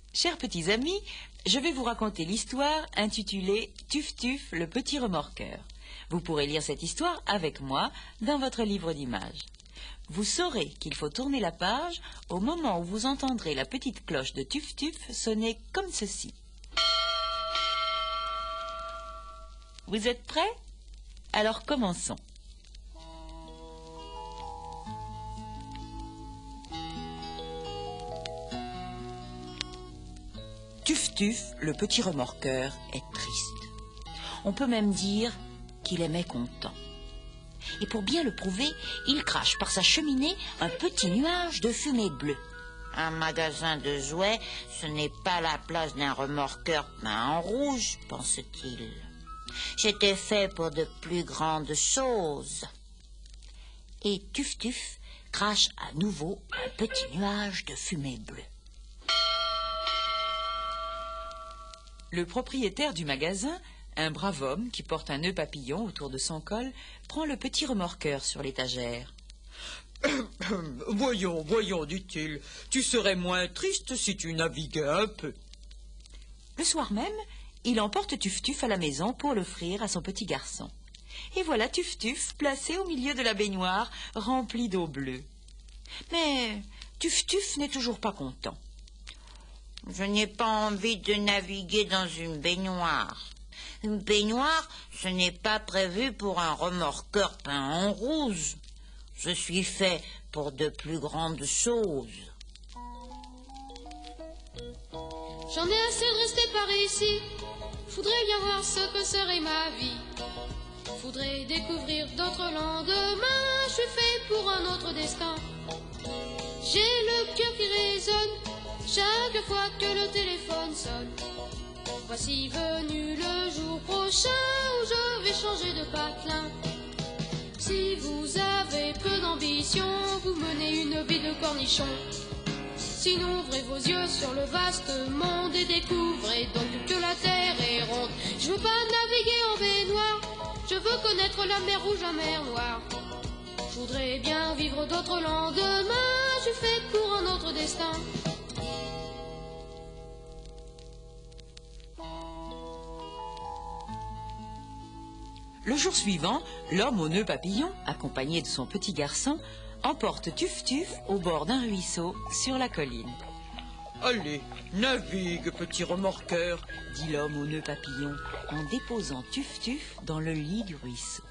Chers petits amis, je vais vous raconter l'histoire intitulée « Tuf Tuf, le petit remorqueur ». Vous pourrez lire cette histoire avec moi dans votre livre d'images. Vous saurez qu'il faut tourner la page au moment où vous entendrez la petite cloche de Tuf Tuf sonner comme ceci. Vous êtes prêts? Alors commençons. Tuf Tuf, le petit remorqueur, est triste. On peut même dire qu'il est mécontent. Et pour bien le prouver, il crache par sa cheminée un petit nuage de fumée bleue. Un magasin de jouets, ce n'est pas la place d'un remorqueur peint en rouge, pense-t-il. J'étais fait pour de plus grandes choses. Et Tuf Tuf crache à nouveau un petit nuage de fumée bleue. Le propriétaire du magasin, un brave homme qui porte un nœud papillon autour de son col, prend le petit remorqueur sur l'étagère. « Voyons, dit-il, tu serais moins triste si tu naviguais un peu. » Le soir même, il emporte Tuf Tuf à la maison pour l'offrir à son petit garçon. Et voilà Tuf Tuf placé au milieu de la baignoire remplie d'eau bleue. Mais Tuf Tuf n'est toujours pas content. Je n'ai pas envie de naviguer dans une baignoire. Une baignoire, ce n'est pas prévu pour un remorqueur peint en rouge. Je suis fait pour de plus grandes choses. J'en ai assez de rester par ici. Faudrait bien voir ce que serait ma vie. Faudrait découvrir d'autres lendemains. Je suis fait pour un autre destin. J'ai le cœur qui résonne chaque fois que le téléphone sonne. Voici venu le jour prochain où je vais changer de patelin. Si vous avez peu d'ambition, vous menez une vie de cornichon. Sinon, ouvrez vos yeux sur le vaste monde et découvrez donc que la terre est ronde. Je veux pas naviguer en baignoire, je veux connaître la mer rouge, la mer noire. Je voudrais bien vivre d'autres lendemains, je suis fait pour un autre destin. Le jour suivant, l'homme au nœud papillon, accompagné de son petit garçon, emporte Tuf Tuf au bord d'un ruisseau sur la colline. « Allez, navigue, petit remorqueur !» dit l'homme au nœud papillon en déposant Tuf Tuf dans le lit du ruisseau.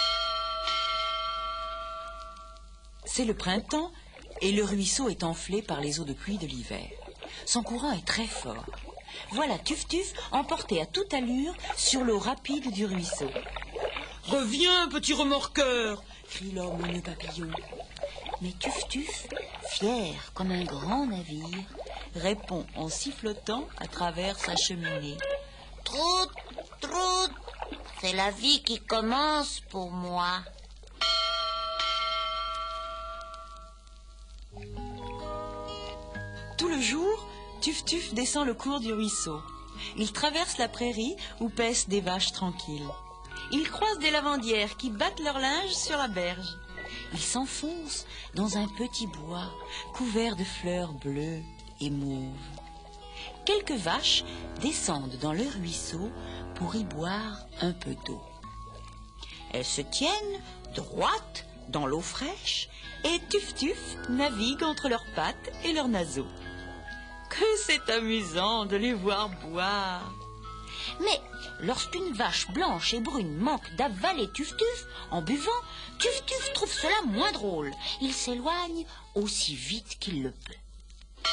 C'est le printemps et le ruisseau est enflé par les eaux de pluie de l'hiver. Son courant est très fort. Voilà Tuf Tuf emporté à toute allure sur l'eau rapide du ruisseau. « Reviens, petit remorqueur !» crie l'homme au nœud papillon. Mais Tuf Tuf, fier comme un grand navire, répond en sifflotant à travers sa cheminée. Trout, trout, c'est la vie qui commence pour moi. Tout le jour, Tuf Tuf descend le cours du ruisseau. Il traverse la prairie où paissent des vaches tranquilles. Il croise des lavandières qui battent leur linge sur la berge. il s'enfonce dans un petit bois couvert de fleurs bleues et mauves. Quelques vaches descendent dans le ruisseau pour y boire un peu d'eau. Elles se tiennent droites dans l'eau fraîche et Tuf Tuf navigue entre leurs pattes et leurs naseaux. Que c'est amusant de les voir boire! Mais lorsqu'une vache blanche et brune manque d'avaler Tuf Tuf en buvant, Tuf Tuf trouve cela moins drôle. Il s'éloigne aussi vite qu'il le peut.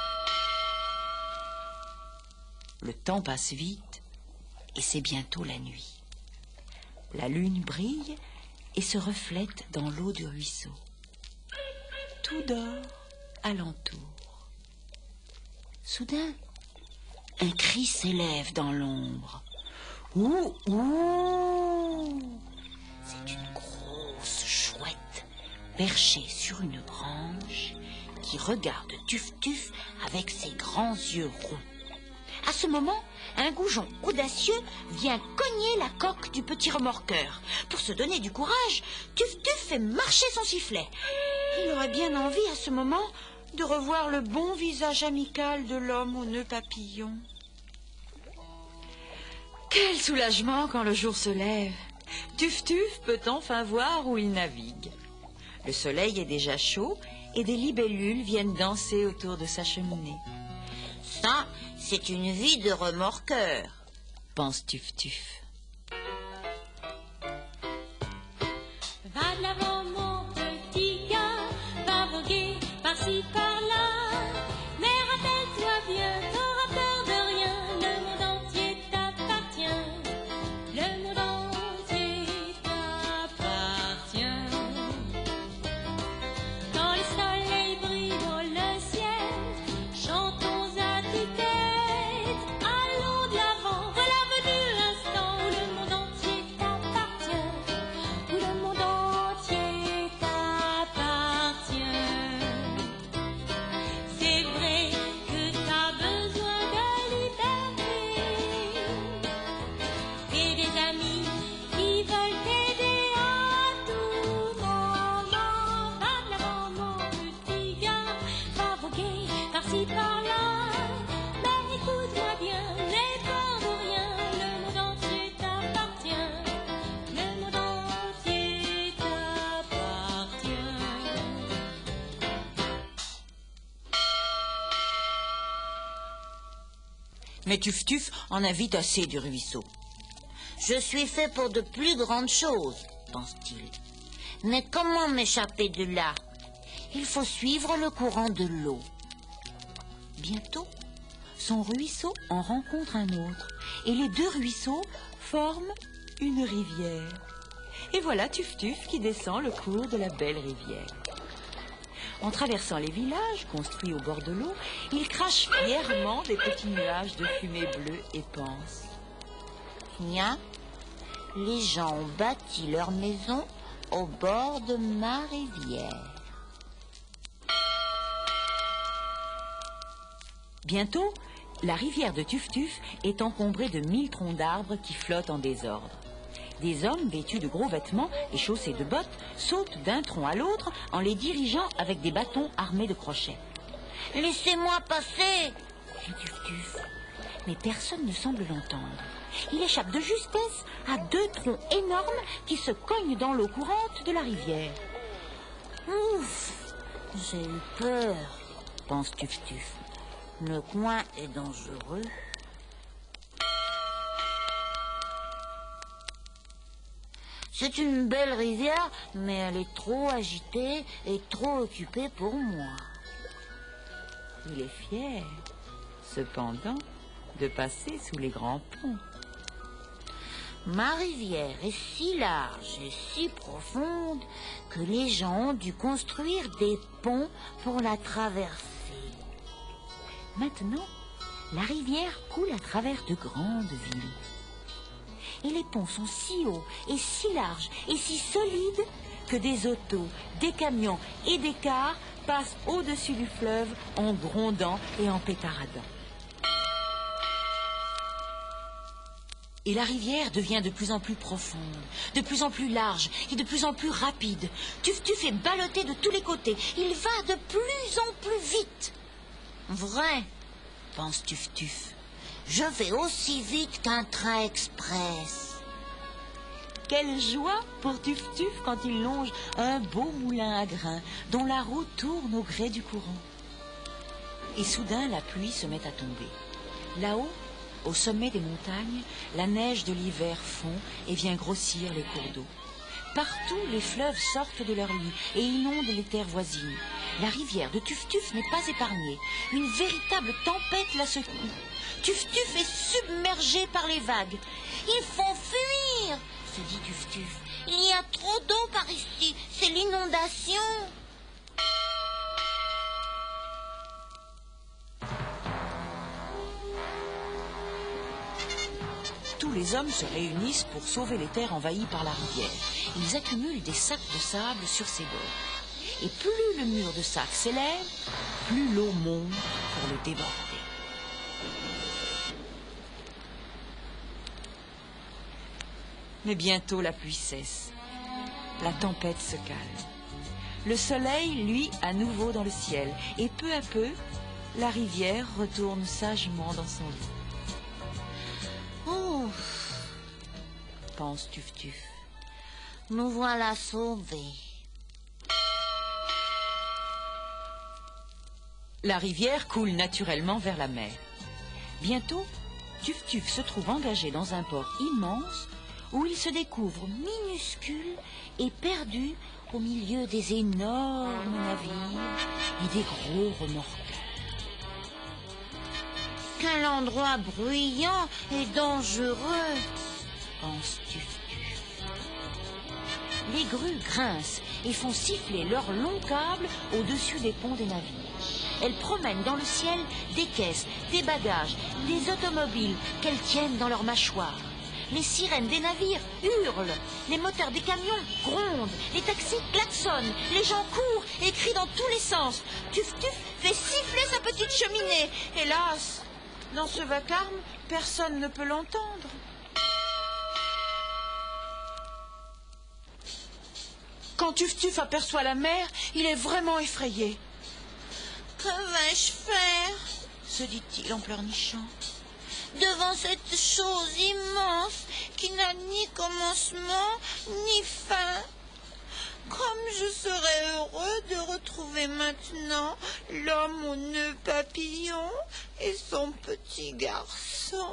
Le temps passe vite et c'est bientôt la nuit. La lune brille et se reflète dans l'eau du ruisseau. Tout dort alentour. Soudain, un cri s'élève dans l'ombre. Ouh, ouh! C'est une grosse chouette perchée sur une branche qui regarde Tuf Tuf avec ses grands yeux ronds. À ce moment, un goujon audacieux vient cogner la coque du petit remorqueur. Pour se donner du courage, Tuf Tuf fait marcher son sifflet. Il aurait bien envie à ce moment de revoir le bon visage amical de l'homme aux nœuds papillons. Quel soulagement quand le jour se lève. Tuf-Tuf peut enfin voir où il navigue. Le soleil est déjà chaud et des libellules viennent danser autour de sa cheminée. Ça, c'est une vie de remorqueur, pense Tuf-Tuf. Va de l'avant, mon petit gars, va voguer par-ci, par-là. Mais rappelle-toi bien, t'auras peur de rien, le monde entier t'appartient. Le monde entier t'appartient. Quand le soleil brille dans le ciel, chantons à tue-tête. Allons de l'avant, voilà venu l'instant où le monde entier t'appartient. Où le monde entier t'appartient. C'est vrai que t'as besoin de liberté et des amis qui veulent t'aider à tout moment. Va de l'avant, mon petit gars, va voguer par-ci, par-là. Mais écoute-moi bien, n'aie peur de rien, le monde entier t'appartient. Le monde entier t'appartient. Mais Tuf-Tuf en a vite assez du ruisseau. Je suis fait pour de plus grandes choses, pense-t-il. Mais comment m'échapper de là? Il faut suivre le courant de l'eau. Bientôt, son ruisseau en rencontre un autre, et les deux ruisseaux forment une rivière. Et voilà Tuf-Tuf qui descend le cours de la belle rivière. En traversant les villages construits au bord de l'eau, il crache fièrement des petits nuages de fumée bleue et pense. Tiens, les gens ont bâti leur maison au bord de ma rivière. Bientôt, la rivière de Tuf-Tuf est encombrée de 1000 troncs d'arbres qui flottent en désordre. Des hommes vêtus de gros vêtements et chaussés de bottes sautent d'un tronc à l'autre en les dirigeant avec des bâtons armés de crochets. « Laissez-moi passer !» crie Tuf-Tuf. Mais personne ne semble l'entendre. Il échappe de justesse à 2 troncs énormes qui se cognent dans l'eau courante de la rivière. Ouf, j'ai eu peur, pense Tuf-Tuf. Le coin est dangereux. C'est une belle rivière, mais elle est trop agitée et trop occupée pour moi. Il est fier, cependant, de passer sous les grands ponts. Ma rivière est si large et si profonde que les gens ont dû construire des ponts pour la traverser. Maintenant, la rivière coule à travers de grandes villes. Et les ponts sont si hauts et si larges et si solides que des autos, des camions et des cars passent au-dessus du fleuve en grondant et en pétaradant. Et la rivière devient de plus en plus profonde, de plus en plus large et de plus en plus rapide. Tuf-Tuf est ballotté de tous les côtés. Il va de plus en plus vite. Vrai, pense Tuf-Tuf. Je vais aussi vite qu'un train express. Quelle joie pour Tuf-Tuf quand il longe un beau moulin à grains dont la roue tourne au gré du courant. Et soudain, la pluie se met à tomber. Là-haut, au sommet des montagnes, la neige de l'hiver fond et vient grossir les cours d'eau. Partout, les fleuves sortent de leur lit et inondent les terres voisines. La rivière de Tuf-Tuf n'est pas épargnée. Une véritable tempête la secoue. Tuf-Tuf est submergé par les vagues. Il faut fuir, se dit Tuf-Tuf. Il y a trop d'eau par ici. C'est l'inondation. Tous les hommes se réunissent pour sauver les terres envahies par la rivière. Ils accumulent des sacs de sable sur ses bords. Et plus le mur de sacs s'élève, plus l'eau monte pour le déborder. Mais bientôt la pluie cesse. La tempête se calme. Le soleil, lui, à nouveau dans le ciel. Et peu à peu, la rivière retourne sagement dans son lit. Oh, Pense Tuf-Tuf. nous voilà sauvés. La rivière coule naturellement vers la mer. Bientôt, Tuf-Tuf se trouve engagé dans un port immense où il se découvre minuscule et perdu au milieu des énormes navires et des gros remorqueurs. Quel endroit bruyant et dangereux, Pense Tuf-Tuf. Les grues grincent et font siffler leurs longs câbles au-dessus des ponts des navires. Elles promènent dans le ciel des caisses, des bagages, des automobiles qu'elles tiennent dans leurs mâchoires. Les sirènes des navires hurlent, les moteurs des camions grondent, les taxis klaxonnent, les gens courent et crient dans tous les sens. Tuf-Tuf fait siffler sa petite cheminée. Hélas, dans ce vacarme, personne ne peut l'entendre. Quand Tuf-Tuf aperçoit la mer, il est vraiment effrayé. que vais-je faire Se dit-il en pleurnichant. devant cette chose immense qui n'a ni commencement ni fin? Comme je serais heureux de retrouver maintenant l'homme aux nœuds papillons et son petit garçon.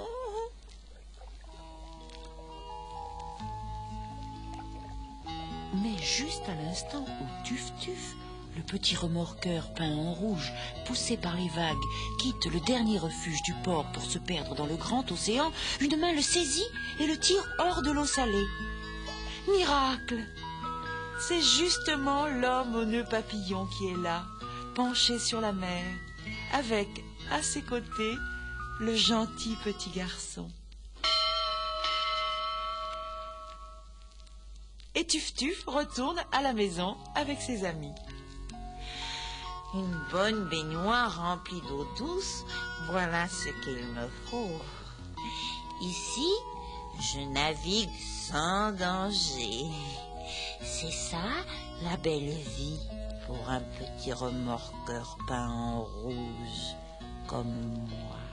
Mais juste à l'instant où Tuf-Tuf, le petit remorqueur peint en rouge, poussé par les vagues, quitte le dernier refuge du port pour se perdre dans le grand océan, une main le saisit et le tire hors de l'eau salée. Miracle! C'est justement l'homme aux nœuds papillons qui est là, penché sur la mer, avec, à ses côtés, le gentil petit garçon. Et Tuf-Tuf retourne à la maison avec ses amis. Une bonne baignoire remplie d'eau douce, voilà ce qu'il me faut. Ici, je navigue sans danger. C'est ça, la belle vie pour un petit remorqueur peint en rouge comme moi.